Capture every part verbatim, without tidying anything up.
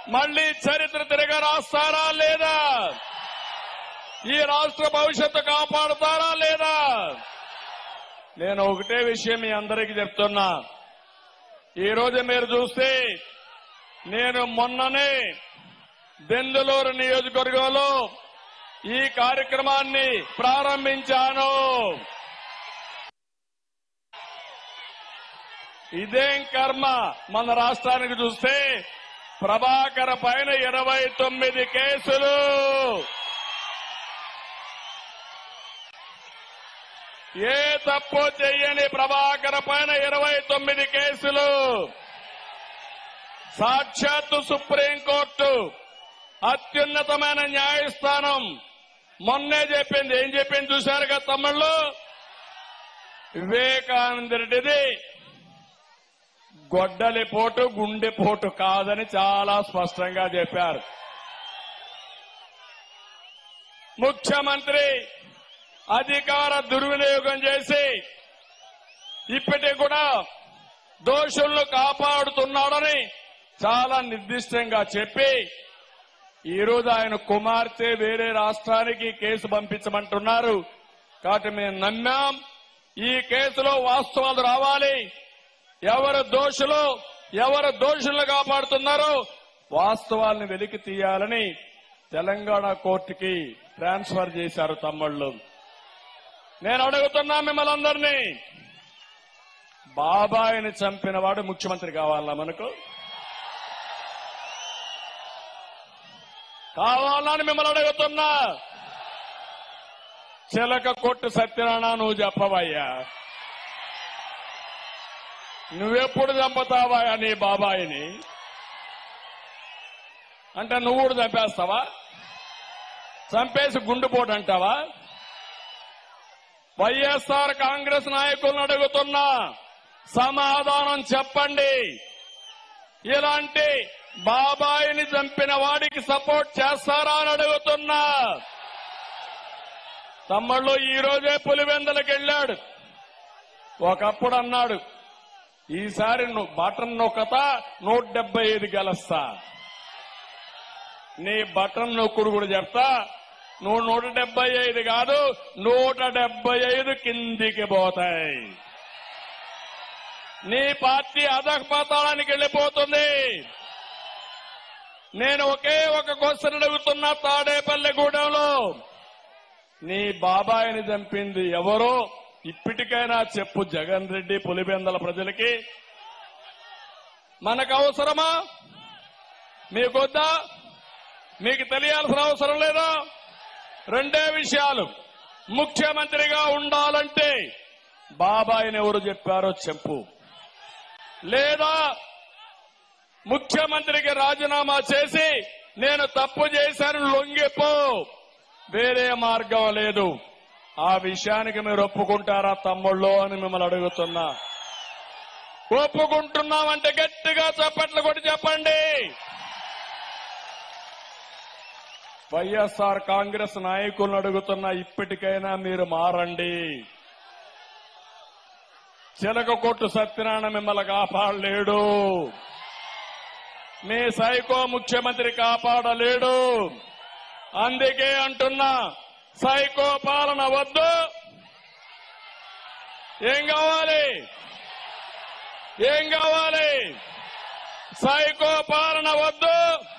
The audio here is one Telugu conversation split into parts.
మళ్లీ చరిత్ర తిరగ రాస్తారా లేదా? ఈ రాష్ట్ర భవిష్యత్తు కాపాడుతారా లేదా? నేను ఒకటే విషయం మీ అందరికీ చెప్తున్నా. ఈ రోజు మీరు చూస్తే నేను మొన్ననే దెందులూరు నియోజకవర్గంలో ఈ కార్యక్రమాన్ని ప్రారంభించాను. ఇదేం కర్మ, మన రాష్ట్రానికి చూస్తే ప్రభాకర్ పైన ఇరవై తొమ్మిది కేసులు, ఏ తప్పు చెయ్యని ప్రభాకర్ పైన ఇరవై తొమ్మిది కేసులు. సాక్షాత్తు సుప్రీంకోర్టు అత్యున్నతమైన న్యాయస్థానం మొన్నే చెప్పింది. ఏం చెప్పింది చూశారు కదా తమ్ముళ్ళు? వివేకానంద రెడ్డిది గొడ్డలిపోటు గుండెపోటు కాదని చాలా స్పష్టంగా చెప్పారు. ముఖ్యమంత్రి అధికార దుర్వినియోగం చేసి ఇప్పటికి కూడా దోషులను కాపాడుతున్నాడని చాలా నిర్దిష్టంగా చెప్పి ఈరోజు ఆయన కుమార్తె వేరే రాష్ట్రానికి కేసు పంపించమంటున్నారు. కాబట్టి మేము నమ్మాం ఈ కేసులో వాస్తవాలు రావాలి. ఎవరు దోషులు, ఎవరు దోషులను కాపాడుతున్నారో వాస్తవాలను వెలికి తీయాలని తెలంగాణ కోర్టుకి ట్రాన్స్ఫర్ చేశారు తమ్ముళ్ళు. నేను అడుగుతున్నా మిమ్మల్ని అందరినీ, బాబాయిని చంపిన వాడు ముఖ్యమంత్రి కావాలా మనకు? కావాలని మిమ్మల్ని అడుగుతున్నా. చిలక కొట్టు సత్యనారాయణ నువ్వు చెప్పవయ్యా, నువ్వెప్పుడు చంపుతావా నీ బాబాయిని? అంటే నువ్వు కూడా చంపేస్తావా? చంపేసి గుండెపోటు అంటావా? వైఎస్ఆర్ కాంగ్రెస్ నాయకులను అడుగుతున్నా, సమాధానం చెప్పండి. ఇలాంటి బాబాయిని చంపిన వాడికి సపోర్ట్ చేస్తారా అని అడుగుతున్నా. తమ్ముళ్ళు ఈ రోజే పులివెందులకు వెళ్ళాడు. ఒకప్పుడు అన్నాడు ఈసారి నువ్వు బటన్ నొక్కతా నూట డెబ్బై ఐదు గెలుస్తా. నీ బటన్ నొక్కుడు కూడా చెప్తా, నువ్వు నూట డెబ్బై ఐదు కాదు నూట డెబ్బై ఐదు కిందికి పోతాయి. నీ పార్టీ అధఃపతనానికి వెళ్ళిపోతుంది. నేను ఒకే ఒక క్వశ్చన్ అడుగుతున్నా, తాడేపల్లిగూడెంలో నీ బాబాయిని చంపింది ఎవరో ఇప్పటికైనా చెప్పు జగన్ రెడ్డి, పులివెందుల ప్రజలకి. మనకు అవసరమా? మీకొద్దా? మీకు తెలియాల్సిన అవసరం లేదా? రెండే విషయాలు. ముఖ్యమంత్రిగా ఉండాలంటే బాబాయిని ఎవరు చెప్పారో చెప్పు, లేదా ముఖ్యమంత్రికి రాజీనామా చేసి నేను తప్పు చేశాను లొంగిపో. వేరే మార్గం లేదు. ఆ విషయానికి మీరు ఒప్పుకుంటారా తమ్ముళ్ళు అని మిమ్మల్ని అడుగుతున్నా. ఒప్పుకుంటున్నామంటే గట్టిగా చప్పట్లు కొట్టి చెప్పండి. వైఎస్ఆర్ కాంగ్రెస్ నాయకులను అడుగుతున్నా, ఇప్పటికైనా మీరు మారండి. చిలక కొట్టు సత్యనారాయణ మిమ్మల్ని కాపాడలేడు. మీ సైకో ముఖ్యమంత్రి కాపాడలేడు. అందుకే అంటున్నా, సైకో పాలన వద్దు. ఏం కావాలి? ఏం కావాలి? సైకో పాలన వద్దు,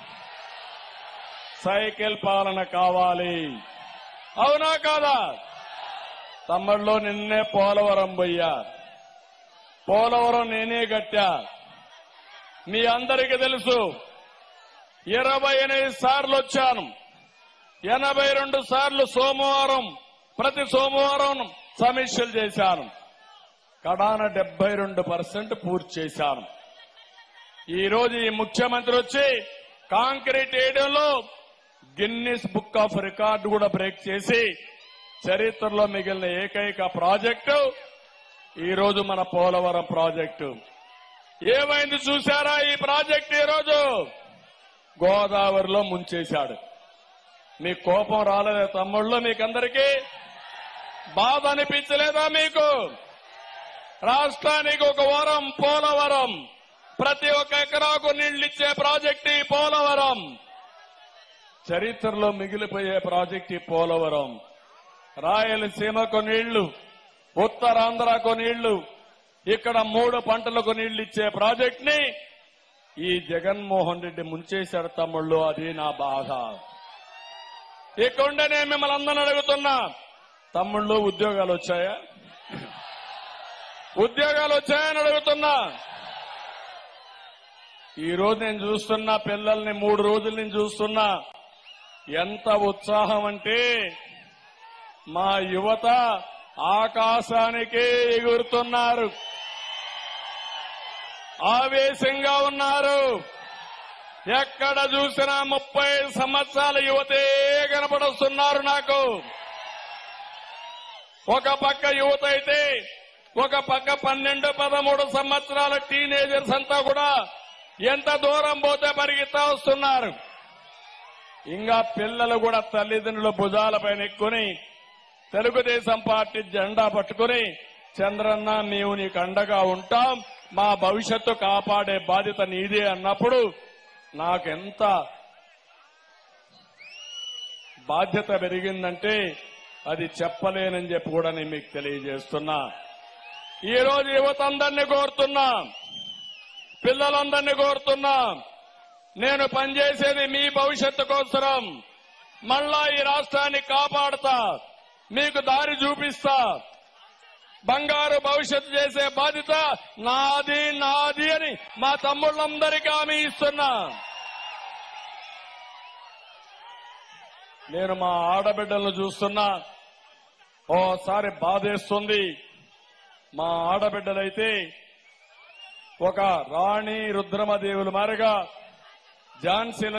సైకిల్ పాలన కావాలి. అవునా కాదా? తమ్ముళ్ళు నిన్నే పోలవరం పోయా, పోలవరం నేనే కట్టా. మీ అందరికీ తెలుసు, ఇరవై ఎనిమిది సార్లు వచ్చాను. ఎనభై రెండు సార్లు సోమవారం, ప్రతి సోమవారం సమీక్షలు చేశాను. కడాన డెబ్బై రెండు పర్సెంట్ పూర్తి చేశాను. ఈ రోజు ఈ ముఖ్యమంత్రి వచ్చి కాంక్రీట్ వేయడంలో గిన్నిస్ బుక్ ఆఫ్ రికార్డు కూడా బ్రేక్ చేసి చరిత్రలో మిగిలిన ఏకైక ప్రాజెక్టు ఈ రోజు మన పోలవరం ప్రాజెక్టు. ఏమైంది చూశారా? ఈ ప్రాజెక్టు ఈ రోజు గోదావరిలో ముంచేశాడు. మీ కోపం రాలేదా తమ్ముళ్ళు? మీకందరికీ బాధ అనిపించలేదా? మీకు రాష్ట్రానికి ఒక వరం పోలవరం, ప్రతి ఒక్క ఎకరాకు నీళ్లిచ్చే ప్రాజెక్టు ఈ పోలవరం. చరిత్రలో మిగిలిపోయే ప్రాజెక్టు ఈ పోలవరం. రాయలసీమకు నీళ్లు, ఉత్తరాంధ్రకు నీళ్లు, ఇక్కడ మూడు పంటలకు నీళ్లు ఇచ్చే ప్రాజెక్ట్ ని ఈ జగన్మోహన్ రెడ్డి ముంచేశారు తమ్ముళ్ళు. అది నా బాధ. ఇక్కడే నేను మిమ్మల్ని అందరిని అడుగుతున్నా, తమ్ముళ్ళు ఉద్యోగాలు వచ్చాయా? ఉద్యోగాలు వచ్చాయని అడుగుతున్నా. ఈ రోజు నేను చూస్తున్నా పిల్లల్ని, మూడు రోజుల నుంచి చూస్తున్నా. ఎంత ఉత్సాహం అంటే మా యువత ఆకాశానికే ఎగురుతున్నారు, ఆవేశంగా ఉన్నారు. ఎక్కడ చూసినా ముప్పై సంవత్సరాల యువతే కనపడుతున్నారు నాకు. ఒక పక్క యువత అయితే, ఒక పక్క పన్నెండు పదమూడు సంవత్సరాల టీనేజర్స్ అంతా కూడా ఎంత దూరం పోతే పరిగెత్తా వస్తున్నారు. ఇంకా పిల్లలు కూడా తల్లిదండ్రుల భుజాలపైన ఎక్కుని తెలుగుదేశం పార్టీ జెండా పట్టుకుని, చంద్రన్న మేము నీకు అండగా ఉంటాం, మా భవిష్యత్తు కాపాడే బాధ్యత నీదే అన్నప్పుడు నాకెంత బాధ్యత పెరిగిందంటే అది చెప్పలేనని చెప్పి కూడా నేను మీకు తెలియజేస్తున్నా. ఈ రోజు యువత అందరినీ కోరుతున్నా, పిల్లలందరినీ కోరుతున్నా, నేను పనిచేసేది మీ భవిష్యత్తు కోసరం. మళ్ళా ఈ రాష్ట్రాన్ని కాపాడుతా, మీకు దారి చూపిస్తా, బంగారు భవిష్యత్తు చేసే బాధ్యత నాది నాది అని మా తమ్ముళ్ళందరికీ హామీ ఇస్తున్నా. నేను మా ఆడబిడ్డలను చూస్తున్నా, ఓసారి బాధేస్తుంది. మా ఆడబిడ్డలైతే ఒక రాణి రుద్రమదేవుల మారిగా ఝాన్సీ